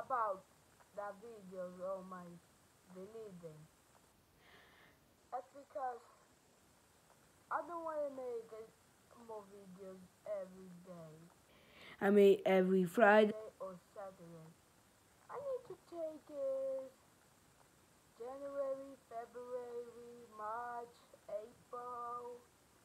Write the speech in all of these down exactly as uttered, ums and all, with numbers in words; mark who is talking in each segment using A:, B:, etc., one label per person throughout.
A: about the videos on my deleting. That's because I don't want to make more videos every day. I mean every Friday or Saturday. I need to take it January, February, March, April,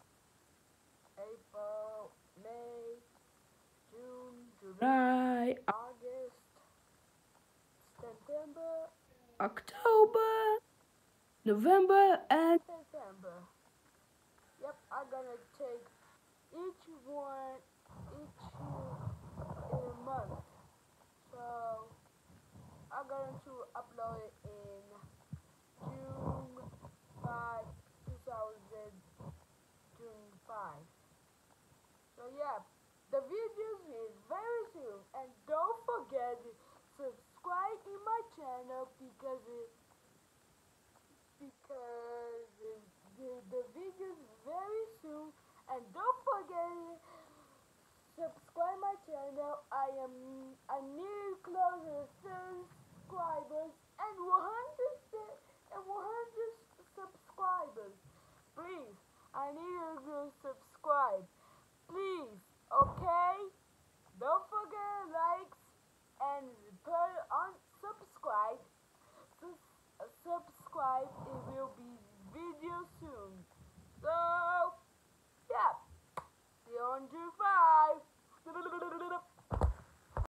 A: April, May, June, July, August, September, October, November, and December. Yep, I'm gonna take each one, each in a month. So I'm going to upload it in June fifth, two thousand twenty-five. So yeah, the videos is very soon, and don't forget to subscribe in my channel because it, because it, the the videos very soon, and don't forget subscribe my channel. I am I need closer subscribers and one hundred and one hundred subscribers. Please, I need you to subscribe. Please, okay? Don't forget likes and put on subscribe. Sus- subscribe. It will be video soon. So yeah, see you on June fifth.